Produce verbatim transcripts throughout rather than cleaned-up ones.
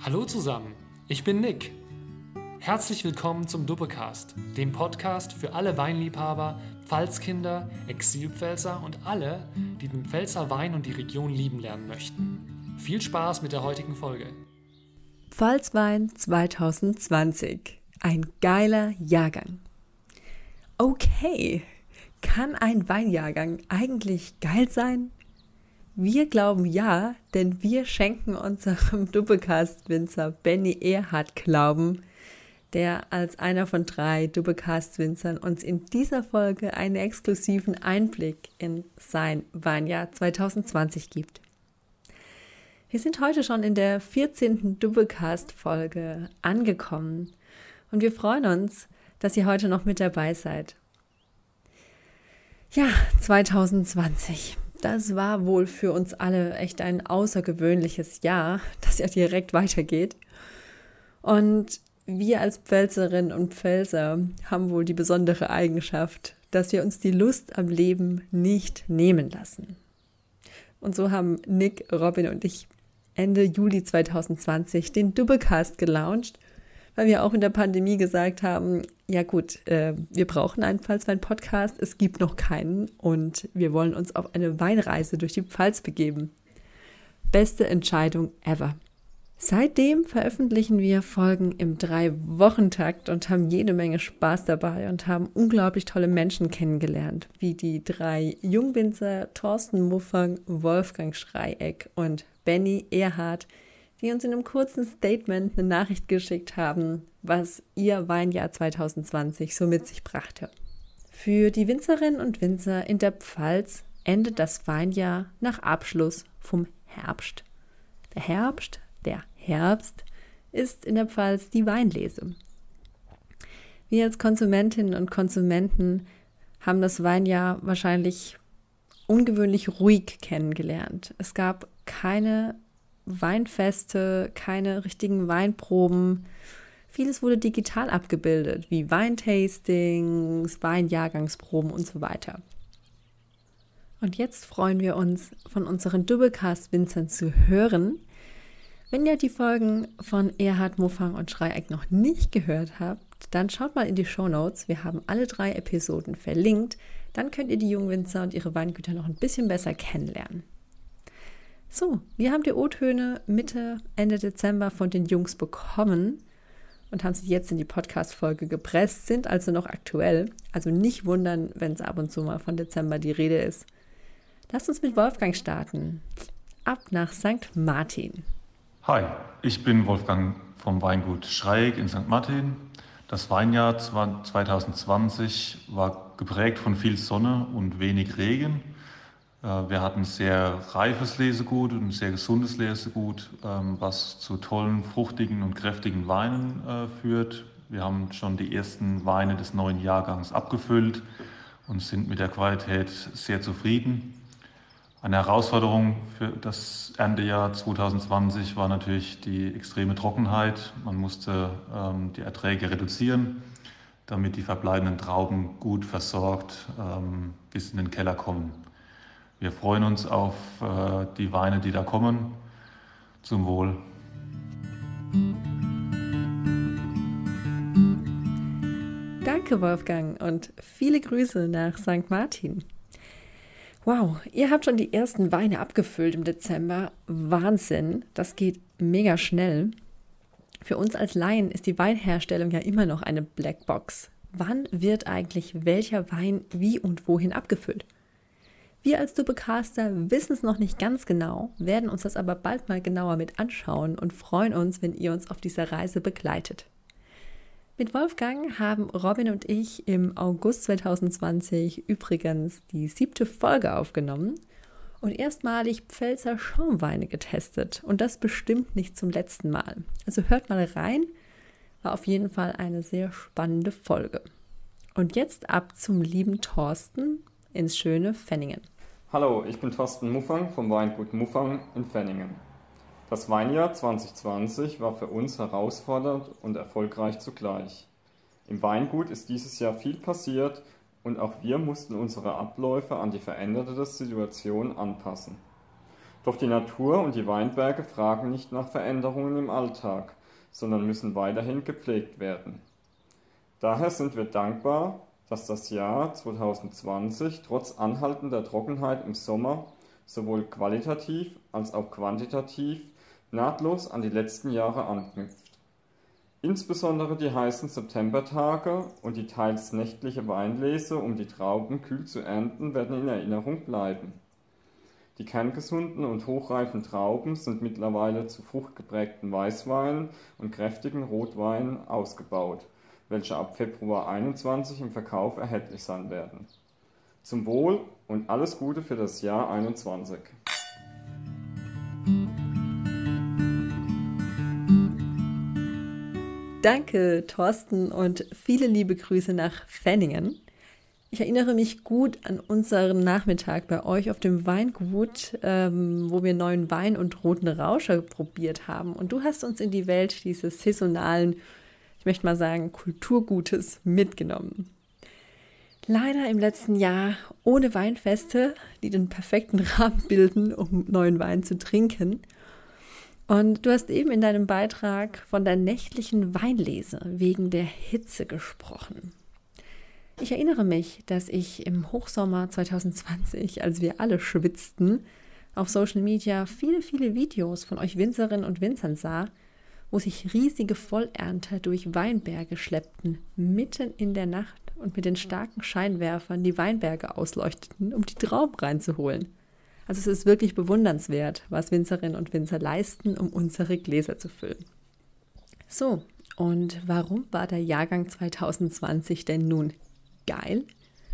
Hallo zusammen, ich bin Nick. Herzlich willkommen zum Dubbecast, dem Podcast für alle Weinliebhaber, Pfalzkinder, Exilpfälzer und alle, die den Pfälzer Wein und die Region lieben lernen möchten. Viel Spaß mit der heutigen Folge. Pfalzwein zwanzig zwanzig. Ein geiler Jahrgang. Okay, kann ein Weinjahrgang eigentlich geil sein? Wir glauben ja, denn wir schenken unserem Dubbecast-Winzer Benny Erhard Glauben, der als einer von drei Dubbecast-Winzern uns in dieser Folge einen exklusiven Einblick in sein Weinjahr zwanzig zwanzig gibt. Wir sind heute schon in der vierzehnten Dubbecast-Folge angekommen und wir freuen uns, dass ihr heute noch mit dabei seid. Ja, zwanzig zwanzig. Das war wohl für uns alle echt ein außergewöhnliches Jahr, das ja direkt weitergeht. Und wir als Pfälzerinnen und Pfälzer haben wohl die besondere Eigenschaft, dass wir uns die Lust am Leben nicht nehmen lassen. Und so haben Nick, Robin und ich Ende Juli zwanzig zwanzig den Dubbecast gelauncht, weil wir auch in der Pandemie gesagt haben, ja gut, äh, wir brauchen einen Pfalzwein-Podcast, es gibt noch keinen und wir wollen uns auf eine Weinreise durch die Pfalz begeben. Beste Entscheidung ever. Seitdem veröffentlichen wir Folgen im Drei-Wochen-Takt und haben jede Menge Spaß dabei und haben unglaublich tolle Menschen kennengelernt, wie die drei Jungwinzer Thorsten Muffang, Wolfgang Schreieck und Benny Erhard, die uns in einem kurzen Statement eine Nachricht geschickt haben, was ihr Weinjahr zwanzig zwanzig so mit sich brachte. Für die Winzerinnen und Winzer in der Pfalz endet das Weinjahr nach Abschluss vom Herbst. Der Herbst, der Herbst ist in der Pfalz die Weinlese. Wir als Konsumentinnen und Konsumenten haben das Weinjahr wahrscheinlich ungewöhnlich ruhig kennengelernt. Es gab keine Weinfeste, keine richtigen Weinproben. Vieles wurde digital abgebildet, wie Weintastings, Weinjahrgangsproben und so weiter. Und jetzt freuen wir uns, von unseren Dubbecast-Winzern zu hören. Wenn ihr die Folgen von Erhard, Muffang und Schreieck noch nicht gehört habt, dann schaut mal in die Shownotes. Wir haben alle drei Episoden verlinkt. Dann könnt ihr die Jungwinzer und ihre Weingüter noch ein bisschen besser kennenlernen. So, wir haben die O-Töne Mitte, Ende Dezember von den Jungs bekommen und haben sie jetzt in die Podcast-Folge gepresst, sind also noch aktuell. Also nicht wundern, wenn es ab und zu mal von Dezember die Rede ist. Lasst uns mit Wolfgang starten. Ab nach Sankt Martin. Hi, ich bin Wolfgang vom Weingut Schreieck in Sankt Martin. Das Weinjahr zwanzig zwanzig war geprägt von viel Sonne und wenig Regen. Wir hatten sehr reifes Lesegut und ein sehr gesundes Lesegut, was zu tollen, fruchtigen und kräftigen Weinen führt. Wir haben schon die ersten Weine des neuen Jahrgangs abgefüllt und sind mit der Qualität sehr zufrieden. Eine Herausforderung für das Erntejahr zwanzig zwanzig war natürlich die extreme Trockenheit. Man musste ähm, die Erträge reduzieren, damit die verbleibenden Trauben gut versorgt ähm, bis in den Keller kommen. Wir freuen uns auf äh, die Weine, die da kommen. Zum Wohl. Danke, Wolfgang, und viele Grüße nach Sankt Martin. Wow, ihr habt schon die ersten Weine abgefüllt im Dezember. Wahnsinn, das geht mega schnell. Für uns als Laien ist die Weinherstellung ja immer noch eine Blackbox. Wann wird eigentlich welcher Wein wie und wohin abgefüllt? Wir als Dubbecaster wissen es noch nicht ganz genau, werden uns das aber bald mal genauer mit anschauen und freuen uns, wenn ihr uns auf dieser Reise begleitet. Mit Wolfgang haben Robin und ich im August zwanzig zwanzig übrigens die siebte Folge aufgenommen und erstmalig Pfälzer Schaumweine getestet. Und das bestimmt nicht zum letzten Mal. Also hört mal rein, war auf jeden Fall eine sehr spannende Folge. Und jetzt ab zum lieben Thorsten ins schöne Venningen. Hallo, ich bin Thorsten Muffang vom Weingut Muffang in Venningen. Das Weinjahr zwanzig zwanzig war für uns herausfordernd und erfolgreich zugleich. Im Weingut ist dieses Jahr viel passiert und auch wir mussten unsere Abläufe an die veränderte Situation anpassen. Doch die Natur und die Weinberge fragen nicht nach Veränderungen im Alltag, sondern müssen weiterhin gepflegt werden. Daher sind wir dankbar, dass das Jahr zwanzig zwanzig trotz anhaltender Trockenheit im Sommer sowohl qualitativ als auch quantitativ nahtlos an die letzten Jahre anknüpft. Insbesondere die heißen Septembertage und die teils nächtliche Weinlese, um die Trauben kühl zu ernten, werden in Erinnerung bleiben. Die kerngesunden und hochreifen Trauben sind mittlerweile zu fruchtgeprägten Weißweinen und kräftigen Rotweinen ausgebaut, welche ab Februar einundzwanzig im Verkauf erhältlich sein werden. Zum Wohl und alles Gute für das Jahr einundzwanzig. Danke, Thorsten, und viele liebe Grüße nach Fenningen. Ich erinnere mich gut an unseren Nachmittag bei euch auf dem Weingut, ähm, wo wir neuen Wein und roten Rauscher probiert haben. Und du hast uns in die Welt dieses saisonalen, ich möchte mal sagen, Kulturgutes mitgenommen. Leider im letzten Jahr ohne Weinfeste, die den perfekten Rahmen bilden, um neuen Wein zu trinken. Und du hast eben in deinem Beitrag von der nächtlichen Weinlese wegen der Hitze gesprochen. Ich erinnere mich, dass ich im Hochsommer zwanzig zwanzig, als wir alle schwitzten, auf Social Media viele, viele Videos von euch Winzerinnen und Winzern sah, wo sich riesige Vollernter durch Weinberge schleppten, mitten in der Nacht und mit den starken Scheinwerfern die Weinberge ausleuchteten, um die Trauben reinzuholen. Also es ist wirklich bewundernswert, was Winzerinnen und Winzer leisten, um unsere Gläser zu füllen. So, und warum war der Jahrgang zwanzig zwanzig denn nun geil?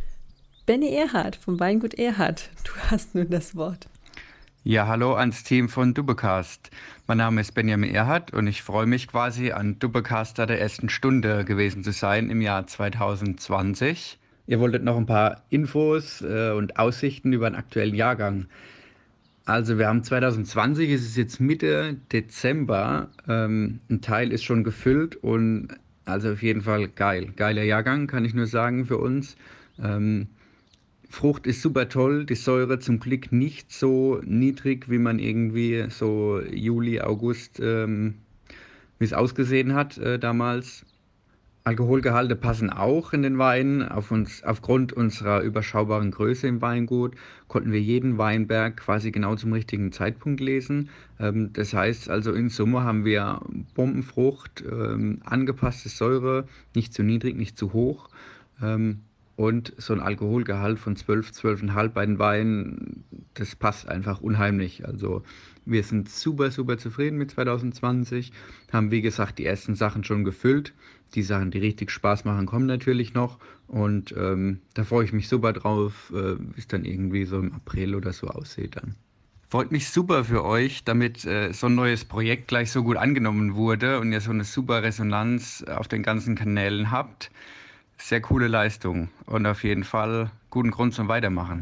Benny Erhardt vom Weingut Erhardt, du hast nun das Wort. Ja, hallo ans Team von Dubbecast. Mein Name ist Benjamin Erhardt und ich freue mich quasi, an Dubbecaster der ersten Stunde gewesen zu sein im Jahr zwanzig zwanzig. Ihr wolltet noch ein paar Infos äh, und Aussichten über den aktuellen Jahrgang. Also wir haben zwanzig zwanzig, es ist jetzt Mitte Dezember, ähm, ein Teil ist schon gefüllt und also auf jeden Fall geil. Geiler Jahrgang, kann ich nur sagen für uns. Ähm, Frucht ist super toll, die Säure zum Glück nicht so niedrig, wie man irgendwie so Juli, August, ähm, wie es ausgesehen hat äh, damals. Alkoholgehalte passen auch in den Weinen. Auf uns, aufgrund unserer überschaubaren Größe im Weingut konnten wir jeden Weinberg quasi genau zum richtigen Zeitpunkt lesen. Ähm, das heißt also, in Summe haben wir Bombenfrucht, ähm, angepasste Säure, nicht zu niedrig, nicht zu hoch. Ähm, und so ein Alkoholgehalt von zwölf, zwölf Komma fünf bei den Weinen, das passt einfach unheimlich. Also wir sind super, super zufrieden mit zwanzig zwanzig, haben wie gesagt die ersten Sachen schon gefüllt. Die Sachen, die richtig Spaß machen, kommen natürlich noch und ähm, da freue ich mich super drauf, äh, wie es dann irgendwie so im April oder so aussieht dann. Freut mich super für euch, damit äh, so ein neues Projekt gleich so gut angenommen wurde und ihr so eine super Resonanz auf den ganzen Kanälen habt. Sehr coole Leistung und auf jeden Fall guten Grund zum Weitermachen.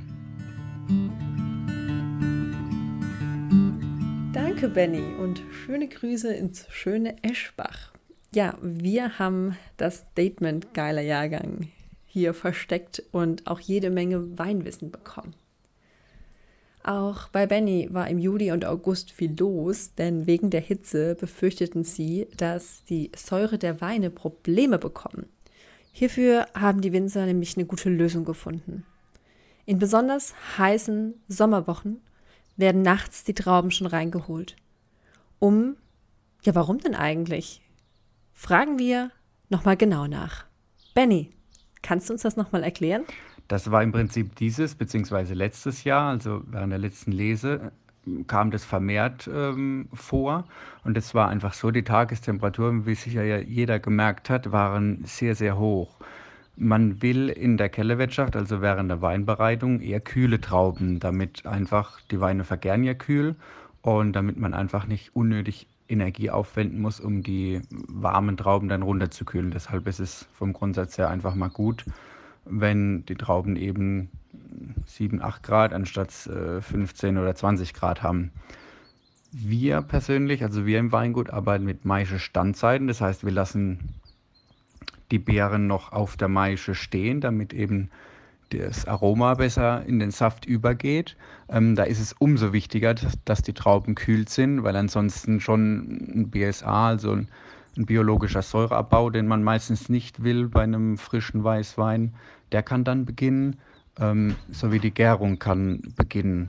Danke, Benny, und schöne Grüße ins schöne Eschbach. Ja, wir haben das Statement geiler Jahrgang hier versteckt und auch jede Menge Weinwissen bekommen. Auch bei Benny war im Juli und August viel los, denn wegen der Hitze befürchteten sie, dass die Säure der Weine Probleme bekommen. Hierfür haben die Winzer nämlich eine gute Lösung gefunden. In besonders heißen Sommerwochen werden nachts die Trauben schon reingeholt. Um, ja warum denn eigentlich? Fragen wir nochmal genau nach. Benny, kannst du uns das nochmal erklären? Das war im Prinzip dieses bzw. letztes Jahr, also während der letzten Lese, kam das vermehrt ähm, vor. Und es war einfach so, die Tagestemperaturen, wie sicher ja jeder gemerkt hat, waren sehr, sehr hoch. Man will in der Kellerwirtschaft, also während der Weinbereitung, eher kühle Trauben, damit einfach die Weine vergären ja kühl und damit man einfach nicht unnötig Energie aufwenden muss, um die warmen Trauben dann runterzukühlen. Deshalb ist es vom Grundsatz her einfach mal gut, wenn die Trauben eben sieben, acht Grad anstatt äh, fünfzehn oder zwanzig Grad haben. Wir persönlich, also wir im Weingut, arbeiten mit Maische-Standzeiten. Das heißt, wir lassen die Beeren noch auf der Maische stehen, damit eben das Aroma besser in den Saft übergeht. Ähm, da ist es umso wichtiger, dass, dass die Trauben kühlt sind, weil ansonsten schon ein B S A, also ein, ein biologischer Säureabbau, den man meistens nicht will bei einem frischen Weißwein, der kann dann beginnen, ähm, sowie die Gärung kann beginnen.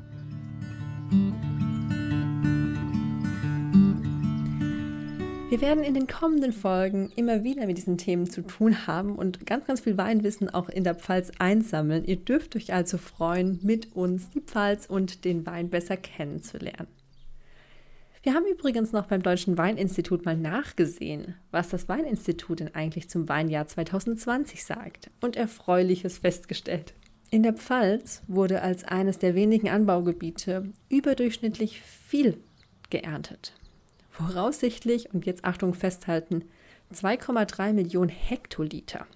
Wir werden in den kommenden Folgen immer wieder mit diesen Themen zu tun haben und ganz, ganz viel Weinwissen auch in der Pfalz einsammeln. Ihr dürft euch also freuen, mit uns die Pfalz und den Wein besser kennenzulernen. Wir haben übrigens noch beim Deutschen Weininstitut mal nachgesehen, was das Weininstitut denn eigentlich zum Weinjahr zwanzig zwanzig sagt und Erfreuliches festgestellt. In der Pfalz wurde als eines der wenigen Anbaugebiete überdurchschnittlich viel geerntet. Voraussichtlich, und jetzt Achtung festhalten, zwei Komma drei Millionen Hektoliter.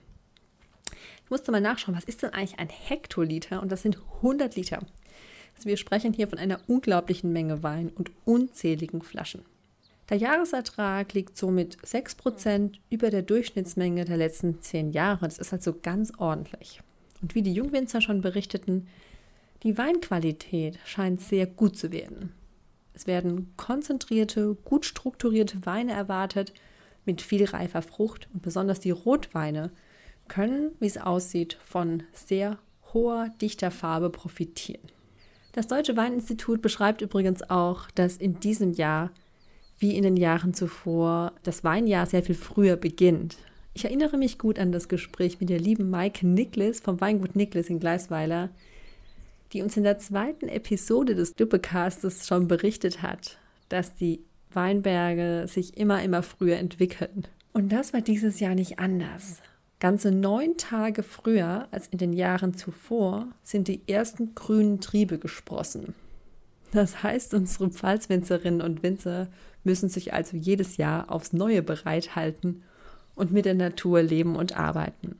Ich musste mal nachschauen, was ist denn eigentlich ein Hektoliter? Und das sind hundert Liter. Also wir sprechen hier von einer unglaublichen Menge Wein und unzähligen Flaschen. Der Jahresertrag liegt somit sechs Prozent über der Durchschnittsmenge der letzten zehn Jahre. Das ist also ganz ordentlich. Und wie die Jungwinzer schon berichteten, die Weinqualität scheint sehr gut zu werden. Es werden konzentrierte, gut strukturierte Weine erwartet mit viel reifer Frucht und besonders die Rotweine können, wie es aussieht, von sehr hoher, dichter Farbe profitieren. Das Deutsche Weininstitut beschreibt übrigens auch, dass in diesem Jahr, wie in den Jahren zuvor, das Weinjahr sehr viel früher beginnt. Ich erinnere mich gut an das Gespräch mit der lieben Maike Niklis vom Weingut Niklis in Gleisweiler, die uns in der zweiten Episode des Dubbecastes schon berichtet hat, dass die Weinberge sich immer, immer früher entwickeln. Und das war dieses Jahr nicht anders. Ganze neun Tage früher als in den Jahren zuvor sind die ersten grünen Triebe gesprossen. Das heißt, unsere Pfalzwinzerinnen und Winzer müssen sich also jedes Jahr aufs Neue bereithalten und mit der Natur leben und arbeiten.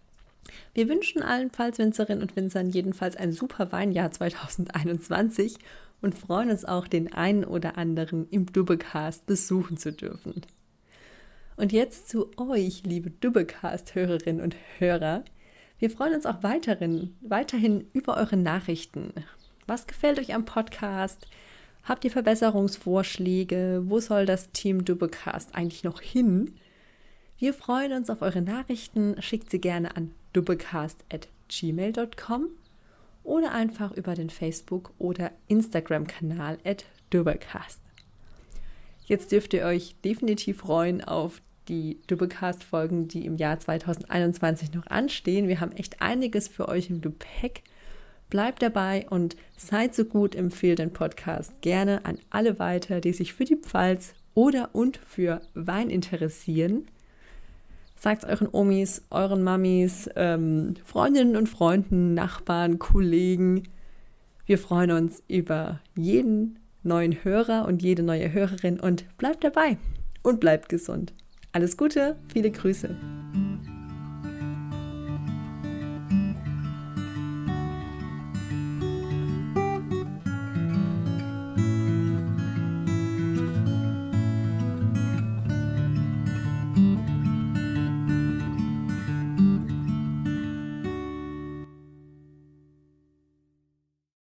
Wir wünschen allen Pfalzwinzerinnen und Winzern jedenfalls ein super Weinjahr zwanzig einundzwanzig und freuen uns auch, den einen oder anderen im Dubbecast besuchen zu dürfen. Und jetzt zu euch, liebe Dubbecast-Hörerinnen und Hörer. Wir freuen uns auch weiterhin, weiterhin über eure Nachrichten. Was gefällt euch am Podcast? Habt ihr Verbesserungsvorschläge? Wo soll das Team Dubbecast eigentlich noch hin? Wir freuen uns auf eure Nachrichten. Schickt sie gerne an dubbecast at gmail dot com oder einfach über den Facebook- oder Instagram-Kanal at dubbecast. Jetzt dürft ihr euch definitiv freuen auf die Dubbecast-Folgen, die im Jahr zwanzig einundzwanzig noch anstehen. Wir haben echt einiges für euch im Gepäck. Bleibt dabei und seid so gut, empfehlt den Podcast gerne an alle weiter, die sich für die Pfalz oder und für Wein interessieren. Sagt euren Omis, euren Mamis, ähm, Freundinnen und Freunden, Nachbarn, Kollegen. Wir freuen uns über jeden neuen Hörer und jede neue Hörerin und bleibt dabei und bleibt gesund. Alles Gute, viele Grüße.